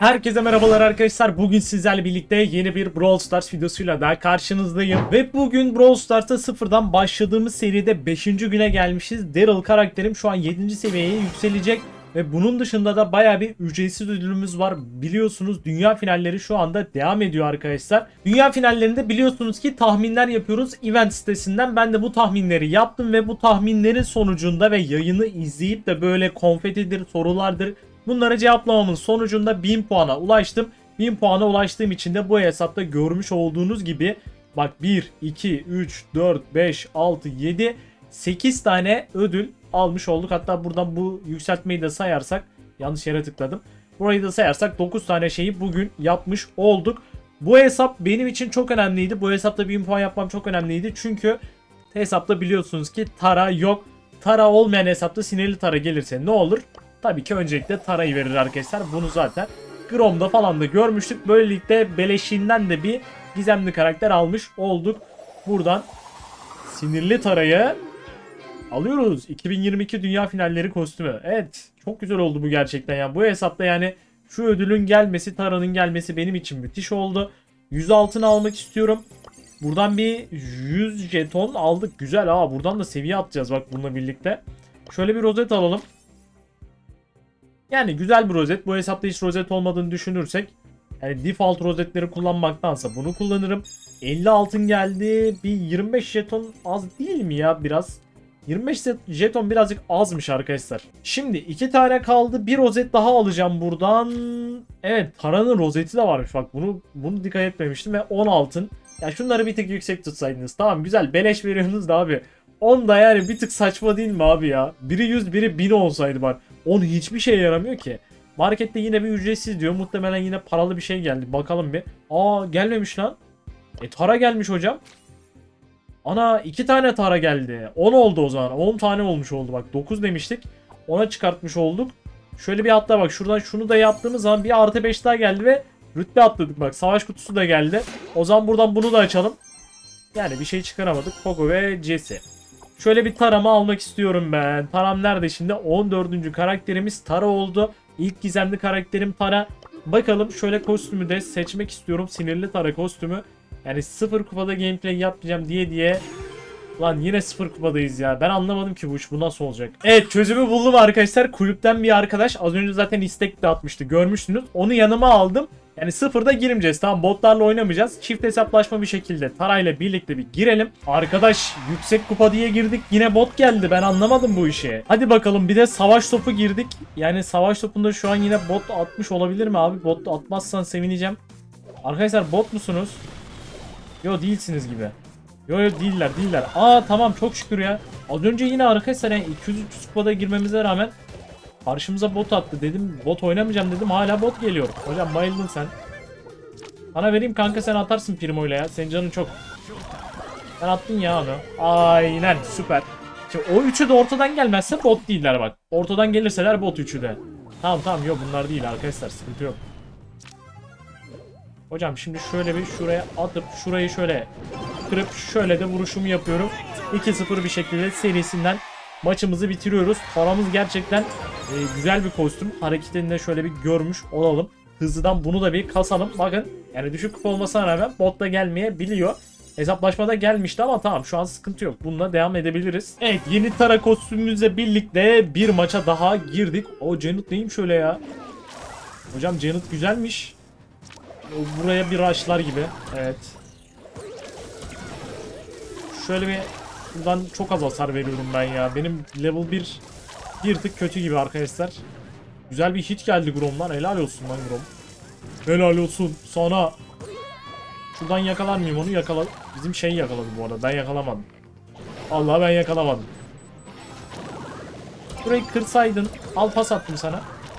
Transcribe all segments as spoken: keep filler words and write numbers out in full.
Herkese merhabalar arkadaşlar. Bugün sizlerle birlikte yeni bir Brawl Stars videosuyla daha karşınızdayım. Ve bugün Brawl Stars'ta sıfırdan başladığımız seride beşinci güne gelmişiz. Daryl karakterim şu an yedinci seviyeye yükselecek. Ve bunun dışında da baya bir ücretsiz ödülümüz var. Biliyorsunuz dünya finalleri şu anda devam ediyor arkadaşlar. Dünya finallerinde biliyorsunuz ki tahminler yapıyoruz event sitesinden. Ben de bu tahminleri yaptım ve bu tahminlerin sonucunda ve yayını izleyip de böyle konfetidir, sorulardır, bunları cevaplamamın sonucunda bin puana ulaştım. bin puana ulaştığım için de bu hesapta görmüş olduğunuz gibi bak bir, iki, üç, dört, beş, altı, yedi, sekiz tane ödül almış olduk. Hatta buradan bu yükseltmeyi de sayarsak, yanlış yere tıkladım. Burayı da sayarsak dokuz tane şeyi bugün yapmış olduk. Bu hesap benim için çok önemliydi. Bu hesapta bin puan yapmam çok önemliydi. Çünkü hesapta biliyorsunuz ki Tara yok. Tara olmayan hesapta sinirli Tara gelirse ne olur? Tabii ki öncelikle Tara'yı verir arkadaşlar. Bunu zaten Chrome'da falan da görmüştük. Böylelikle beleşinden de bir gizemli karakter almış olduk. Buradan sinirli Tara'yı alıyoruz. iki bin yirmi iki Dünya Finalleri kostümü. Evet, çok güzel oldu bu gerçekten ya. Bu hesapta yani şu ödülün gelmesi, Tara'nın gelmesi benim için müthiş oldu. yüz altını almak istiyorum. Buradan bir yüz jeton aldık. Güzel ha. Buradan da seviye atacağız bak bununla birlikte. Şöyle bir rozet alalım. Yani güzel bir rozet. Bu hesapta hiç rozet olmadığını düşünürsek, yani default rozetleri kullanmaktansa bunu kullanırım. elli altın geldi. Bir yirmi beş jeton az değil mi ya biraz? yirmi beş jeton birazcık azmış arkadaşlar. Şimdi iki tane kaldı. Bir rozet daha alacağım buradan. Evet, Tara'nın rozeti de varmış. Bak bunu bunu dikkat etmemiştim ve on altın. Ya şunları bir tık yüksek tutsaydınız. Tamam güzel beleş veriyorsunuz da abi. on da yani bir tık saçma değil mi abi ya? Biri yüz biri bin olsaydı bak. on hiçbir şeye yaramıyor ki. Markette yine bir ücretsiz diyor. Muhtemelen yine paralı bir şey geldi. Bakalım bir. Aa gelmemiş lan. E Tara gelmiş hocam. Ana iki tane Tara geldi. on oldu o zaman. on tane olmuş oldu bak. dokuz demiştik. ona çıkartmış olduk. Şöyle bir hatta bak şuradan şunu da yaptığımız zaman bir artı beş daha geldi ve rütbe atladık bak. Savaş kutusu da geldi. O zaman buradan bunu da açalım. Yani bir şey çıkaramadık. Poco ve Jesse. Şöyle bir Tara'mı almak istiyorum ben. Taram nerede şimdi? on dördüncü karakterimiz Tara oldu. İlk gizemli karakterim Tara. Bakalım şöyle kostümü de seçmek istiyorum. Sinirli Tara kostümü. Yani sıfır kupada gameplay yapmayacağım diye diye. Lan yine sıfır kupadayız ya. Ben anlamadım ki bu iş bu nasıl olacak. Evet çözümü buldum arkadaşlar. Kulüpten bir arkadaş az önce zaten istek de atmıştı. Görmüşsünüz. Onu yanıma aldım. Yani sıfırda girmeyeceğiz. Tamam botlarla oynamayacağız. Çift hesaplaşma bir şekilde Tara'yla birlikte bir girelim. Arkadaş yüksek kupa diye girdik. Yine bot geldi. Ben anlamadım bu işi. Hadi bakalım bir de savaş topu girdik. Yani savaş topunda şu an yine bot atmış olabilir mi abi? Bot atmazsan sevineceğim. Arkadaşlar bot musunuz? Yo değilsiniz gibi. Yo yo değiller değiller. Aa tamam çok şükür ya. Az önce yine arkadaşlar yani iki yüz üç yüz kupada girmemize rağmen karşımıza bot attı dedim. Bot oynamayacağım dedim. Hala bot geliyor. Hocam bayıldın sen. Sana vereyim kanka sen atarsın Primo'yla ya. Senin canın çok. Sen attın ya onu. Aynen süper. Şimdi o üçü de ortadan gelmezse bot değiller bak. Ortadan gelirseler bot üçü de. Tamam tamam yok bunlar değil arkadaşlar sıkıntı yok. Hocam şimdi şöyle bir şuraya atıp şurayı şöyle kırıp şöyle de vuruşumu yapıyorum. iki sıfır bir şekilde serisinden maçımızı bitiriyoruz. Paramız gerçekten e, güzel bir kostüm. Hareketini de şöyle bir görmüş olalım. Hızlıdan bunu da bir kasalım. Bakın yani düşük kupa olmasına rağmen bot da gelmeyebiliyor. Hesaplaşmada gelmişti ama tamam şu an sıkıntı yok. Bununla devam edebiliriz. Evet yeni Tara kostümümüzle birlikte bir maça daha girdik. O Janet neymiş şöyle ya? Hocam Janet güzelmiş. Buraya bir rushlar gibi. Evet. Şöyle bir buradan çok az hasar veriyorum ben ya. Benim level bir bir tık kötü gibi arkadaşlar. Güzel bir hit geldi Grom'dan. Helal olsun lan Grom. Helal olsun sana. Şuradan yakalar mıyım onu? Yakala. Bizim şeyi yakaladı bu arada. Ben yakalamadım. Allah ben yakalamadım. Burayı kırsaydın. Al pas attım sana.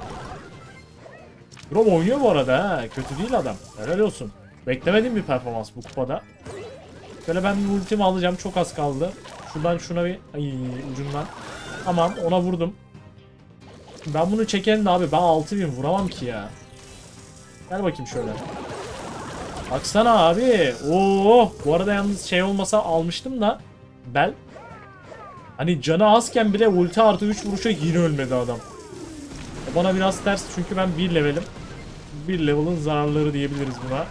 Grom oynuyor bu arada ha. Kötü değil adam. Helal olsun. Beklemedim bir performans bu kupada. Şöyle ben bir ultimi alacağım. Çok az kaldı. Şuradan şuna bir ay, ucundan. Tamam ona vurdum. Ben bunu çekelim de abi. Ben altı bin vuramam ki ya. Gel bakayım şöyle. Baksana abi. Oo, bu arada yalnız şey olmasa almıştım da. Bel. Hani canı azken bile ulti artı üç vuruşa yine ölmedi adam. Bana biraz ters çünkü ben bir levelim. Bir level'ın zararları diyebiliriz buna.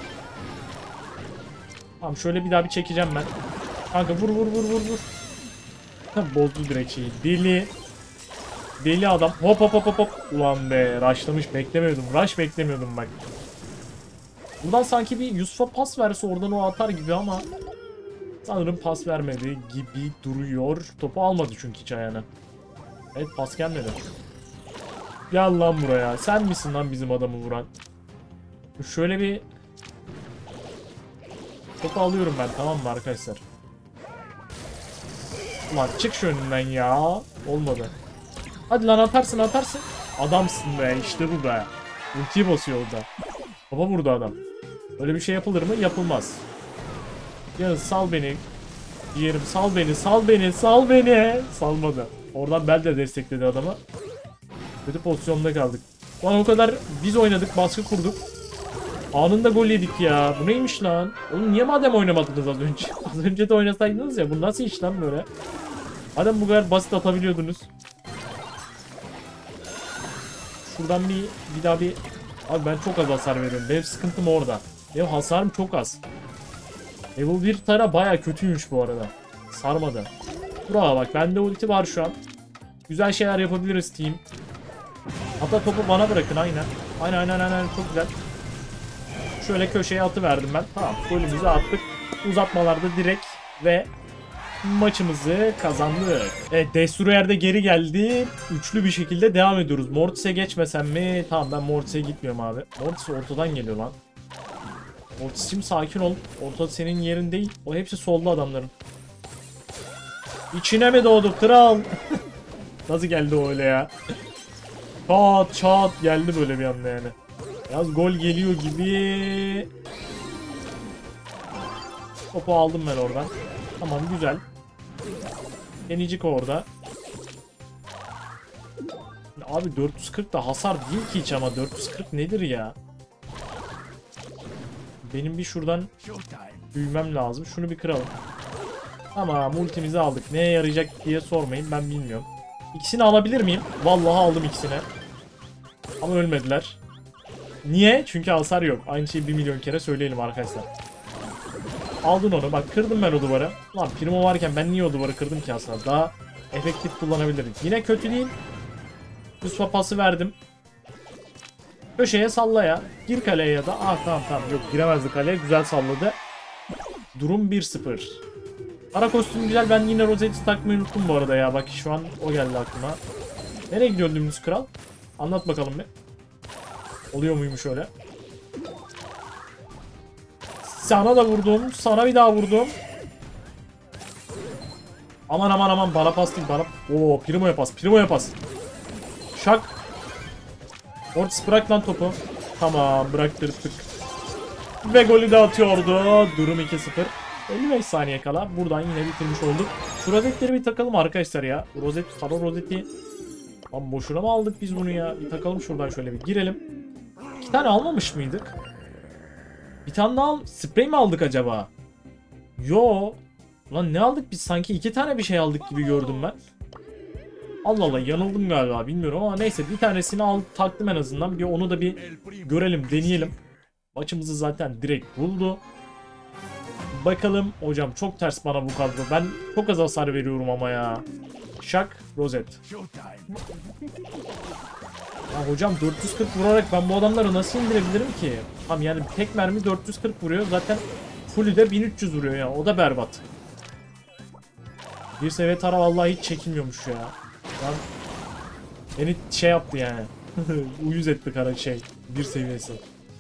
Tamam şöyle bir daha bir çekeceğim ben. Kanka vur vur vur vur vur. Bozdu direkt şeyi. Deli. Deli adam. Hop hop hop hop hop. Ulan be rushlamış, beklemiyordum. Rush beklemiyordum bak. Buradan sanki bir Yusuf'a pas verse oradan o atar gibi ama sanırım pas vermedi gibi duruyor. Topu almadı çünkü hiç ayağına. Evet pas gelmedi. Gel lan buraya. Sen misin lan bizim adamı vuran? Şöyle bir topu alıyorum ben, tamam mı arkadaşlar? Ulan çık şu önünden ya. Olmadı. Hadi lan atarsın atarsın. Adamsın be, işte bu be. Ultiyi basıyor orada. Baba vurdu adam. Öyle bir şey yapılır mı? Yapılmaz. Ya sal beni. Diyelim sal beni, sal beni, sal beni. Salmadı. Oradan Bel de destekledi adamı. Kötü pozisyonda kaldık. Lan o kadar biz oynadık, baskı kurduk. Anında gol yedik ya. Bu neymiş lan? Oğlum niye madem oynamadınız az önce? Az önce de oynasaydınız ya. Bu nasıl iş lan böyle? Madem bu kadar basit atabiliyordunuz. Şuradan bir bir daha bir... Abi ben çok az hasar veriyorum. Benim sıkıntım orada. Benim hasarım çok az. Level bir tara baya kötüymüş bu arada. Sarmadı. Bravo bak, bende ulti var şu an. Güzel şeyler yapabiliriz team. Hatta topu bana bırakın, aynen. Aynen aynen aynen, çok güzel. Şöyle köşeye atıverdim ben. Tamam, golümüzü attık. Uzatmalarda direkt ve maçımızı kazandık. Evet, Destroyer de geri geldi. Üçlü bir şekilde devam ediyoruz. Mortis'e geçmesem mi? Tamam, ben Mortis'e gitmiyorum abi. Mortis ortadan geliyor lan. Mortis'cim sakin ol. Orta senin yerin değil. O hepsi solda adamların. İçine mi doğdu kral? Nasıl geldi o öyle ya? Çat çat geldi böyle bir anda yani. Yaz gol geliyor gibi. Topu aldım ben oradan. Tamam, güzel. Deneyecek orada. Abi dört yüz kırk da hasar değil ki hiç, ama dört yüz kırk nedir ya? Benim bir şuradan büyümem lazım. Şunu bir kıralım. Tamam, ultimizi aldık. Neye yarayacak diye sormayın, ben bilmiyorum. İkisini alabilir miyim? Vallahi aldım ikisini. Ama ölmediler. Niye? Çünkü hasar yok. Aynı şeyi bir milyon kere söyleyelim arkadaşlar. Aldın onu. Bak kırdım ben o duvarı. Lan Primo varken ben niye o duvarı kırdım ki aslında? Daha efektif kullanabilirim. Yine kötü değil. Yusuf'a pası verdim. Köşeye salla ya. Gir kaleye ya da. Ah tamam tamam. Yok, giremezdi kaleye. Güzel salladı. Durum bir sıfır. Ara kostüm güzel. Ben yine rozeti takmayı unuttum bu arada ya. Bak şu an o geldi aklıma. Nereye gidiyor dümdüz kral? Anlat bakalım bir. Oluyor muymuş öyle? Sana da vurdum. Sana bir daha vurdum. Aman aman aman, bana pas değil bana. Oo, Primo'ya pas. Primo'ya pas. Şak. Mortis bırak lan topu. Tamam, bıraktırdık. Ve golü de atıyordu. Durum iki sıfır. elli beş saniye kala. Buradan yine bitirmiş olduk. Şu rozetleri bir takalım arkadaşlar ya. Rozet, sarı rozeti. Lan boşuna mı aldık biz bunu ya? Bir takalım şuradan, şöyle bir girelim. İki tane almamış mıydık? Bir tane daha al. Sprey mi aldık acaba? Yo. Lan ne aldık biz? Sanki iki tane bir şey aldık gibi gördüm ben. Allah Allah, yanıldım galiba, bilmiyorum ama neyse, bir tanesini al taktım en azından. Bir onu da bir görelim, deneyelim. Maçımızı zaten direkt buldu. Bakalım hocam, çok ters bana bu kadro. Ben çok az hasar veriyorum ama ya. Şak, rozet. Ya hocam, dört yüz kırk vurarak ben bu adamları nasıl indirebilirim ki? Tamam yani tek mermi dört yüz kırk vuruyor. Zaten fullü de bin üç yüz vuruyor ya. O da berbat. Bir seviye tara vallahi hiç çekilmiyormuş ya. Lan beni şey yaptı yani. Uyuz etti kara şey. Bir seviyesi.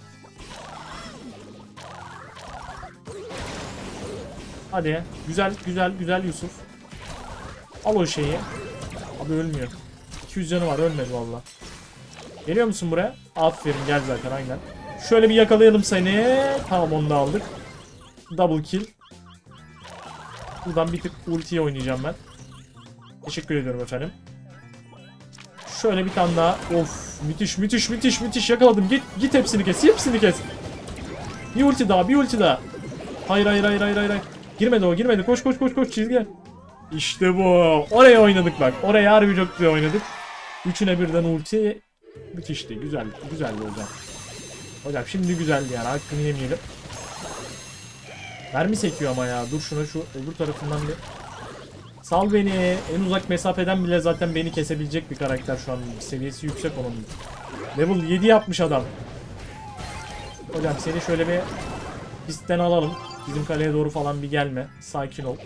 Hadi. Güzel güzel güzel Yusuf. Al o şeyi. Abi ölmüyor. iki yüz canı var, ölmedi valla. Geliyor musun buraya? Aferin, gel zaten aynen. Şöyle bir yakalayalım seni. Tamam, onu da aldık. Double kill. Buradan bir tık ultiye oynayacağım ben. Teşekkür ediyorum efendim. Şöyle bir tane daha. Of, müthiş müthiş müthiş müthiş yakaladım. Git git, hepsini kes. Hepsini kes. Bir ulti daha, bir ulti daha. Hayır hayır hayır hayır hayır. Girmedi o, girmedi. Koş koş koş koş, çizgi. İşte bu. Oraya oynadık bak. Oraya harbi çok güzel oynadık. Üçüne birden ulti. Müthişti. Güzel. Güzeldi hocam. Hocam şimdi güzeldi yani, hakkını yemeyelim. Mermi sekiyor ama ya. Dur şuna şu öbür tarafından bir. Sal beni. En uzak mesafeden bile zaten beni kesebilecek bir karakter şu an. Seviyesi yüksek onun. Level yedi yapmış adam. Hocam seni şöyle bir pistten alalım. Bizim kaleye doğru falan bir gelme. Sakin ol.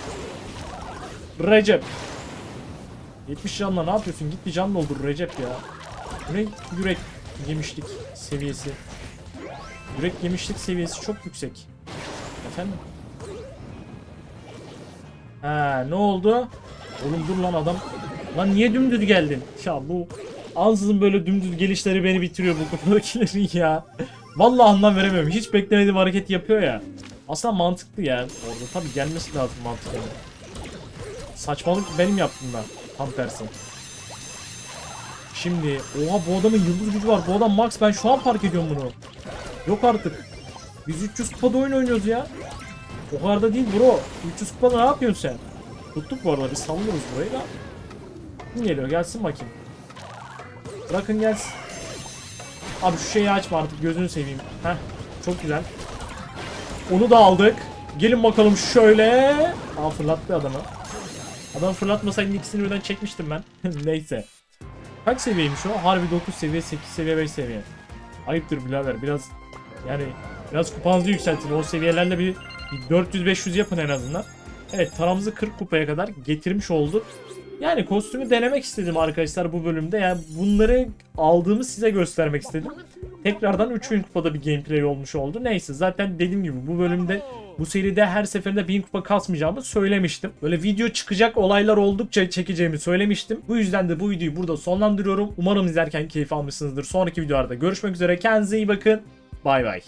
Recep. yetmiş canla ne yapıyorsun? Git bir can doldur Recep ya. Bu ne yürek yemişlik seviyesi. Yürek yemişlik seviyesi çok yüksek. Efendim? Ha ne oldu? Oğlum dur lan adam. Lan niye dümdüz geldin? Ya bu ansızın böyle dümdüz gelişleri beni bitiriyor bu konudakilerin ya. Vallahi anlam veremiyorum. Hiç beklemediğim hareket yapıyor ya. Aslında mantıklı ya. Orada tabii gelmesi lazım mantıklı. Saçmalık benim yaptığımda. Tam tersi. Şimdi oha bu adamın yıldız gücü var. Bu adam max, ben şu an fark ediyorum bunu. Yok artık. Biz üç yüz kupada oyun oynuyoruz ya. O kadar da değil bro. üç yüz kupada ne yapıyorsun sen? Tuttuk bu arada, biz sallıyoruz burayı da. Kim geliyor? Gelsin bakayım. Bırakın gelsin. Abi şu şeyi açma artık, gözünü seveyim. Heh, çok güzel. Onu da aldık. Gelin bakalım şöyle. Aa fırlattı adamı. Adam fırlatmasaydı ikisini birden çekmiştim ben. Neyse. Kaç seviyeymiş o? Harbi dokuz seviye, sekiz seviye, beş seviye. Ayıptır birader, biraz yani biraz kupanızı yükseltin. O seviyelerle bir, bir dört yüz beş yüz yapın en azından. Evet, paramızı kırk kupaya kadar getirmiş olduk. Yani kostümü denemek istedim arkadaşlar bu bölümde. Yani bunları aldığımı size göstermek istedim. Tekrardan üç bin kupada bir gameplay olmuş oldu. Neyse, zaten dediğim gibi bu bölümde, bu seride her seferinde bin kupa kasmayacağımı söylemiştim. Böyle video çıkacak olaylar oldukça çekeceğimi söylemiştim. Bu yüzden de bu videoyu burada sonlandırıyorum. Umarım izlerken keyif almışsınızdır. Sonraki videolarda görüşmek üzere. Kendinize iyi bakın. Bay bay.